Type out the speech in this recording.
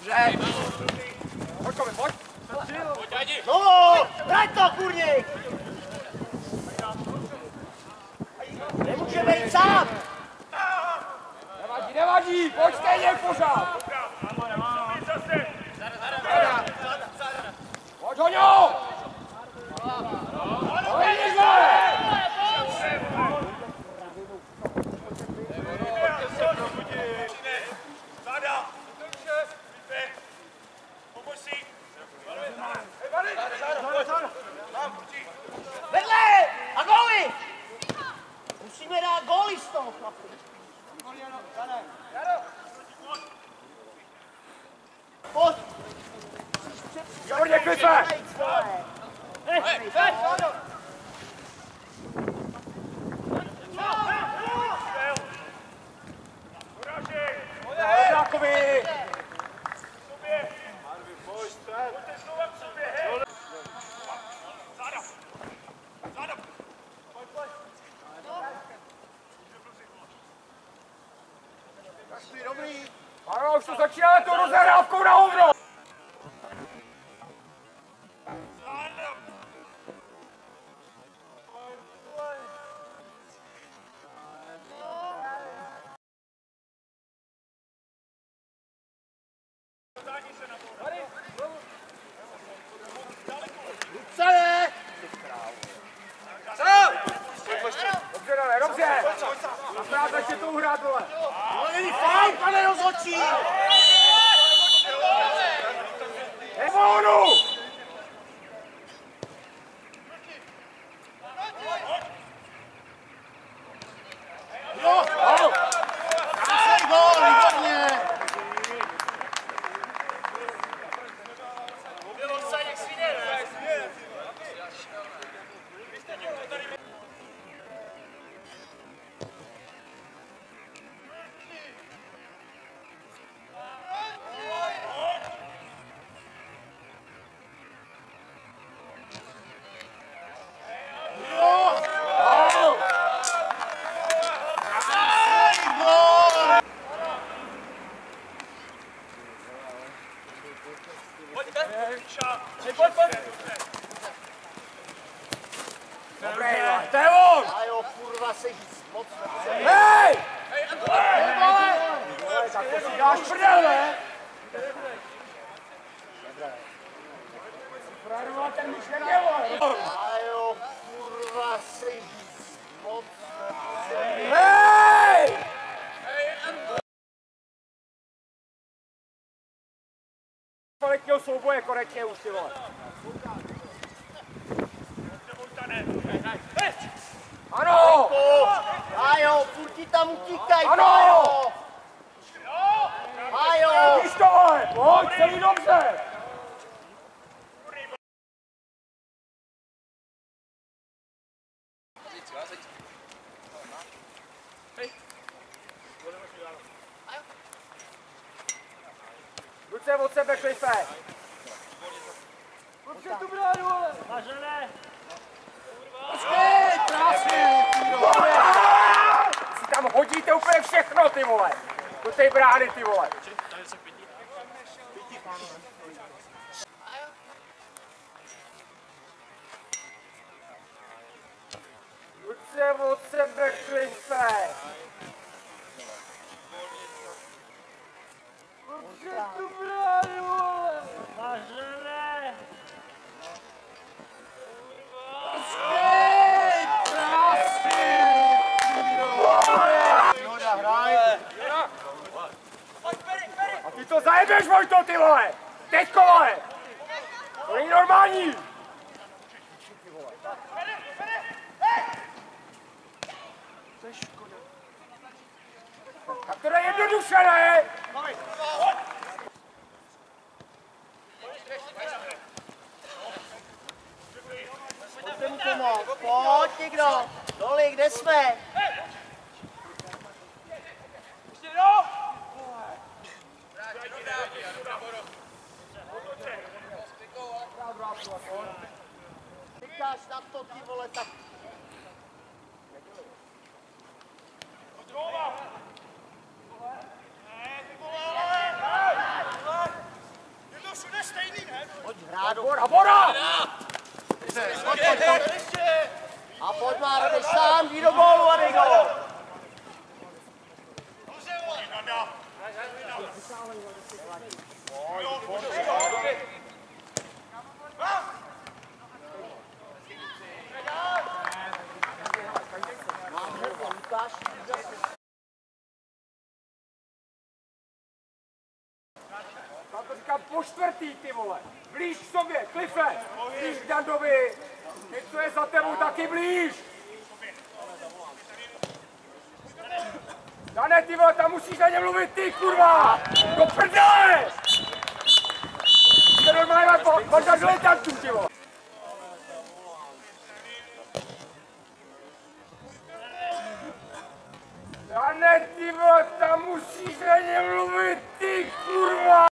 Dobře. Pojď, pojď. No, vrať to, kurník! Nemůžeme jít sám! Nevadí, nevadí, pojď stejně pořád. Pojď, Hoňo! Vedle! A góly! Musíme dát góly z toho, chlapi. Pojď! Výborně, Klife! Žákovi! Dobrý. Ano, už to začínáme tou rozehrávkou na hovno! Luce! Dobře, Dane, dobře! Akorát začne tou hrát, vole! To není fajn, pane rozhodčí! Evonu! Jo! Krásný gól, výborně! Dobrý, to je on! A jo, kurva, jsi moc... Hej! Tak to si dáš prdel, ne? Frajerovat ten míč neměl, vole! A jo, kurva, jsi moc... Hej! Kvalitního souboje konečně už, ty vole. Ano! A jo, furt ti tam utíkají, Ano! A jo! Vidíš to, vole! Pojď, celý dobře! Ruce od sebe, Klife! Počkej tu bránu, vole! Mažené! Počkej, krásně! Si tam hodíte úplně všechno, ty vole! Do té brány, ty vole! Ruce od sebe, Klife! Počkej tu bránu, vole! Mažené! A ty to zajebeš, Vojto, ty vole! Teďko, vole! To není normální! Tak to je jednoduše, ne? Pojďte mu pomoct, pojď někdo! Doli, kde jsme? Říkáš na to, ty vole, tak... Bora! A pojď Máro, jdeš sám, jdi do gólu a dej gól. Já to říkám po čtvrtý, ty vole. Blíž k sobě, Klife. Blíž k Dandovi. Teď co je za tebou, taky blíž. Dane, ty vole, tam musíš na ně mluvit ty, kurva. Do prdele. Jste normálně banda diletantů, ty vole. Dane, ty vole, tam musíš na ně mluvit ty, kurva.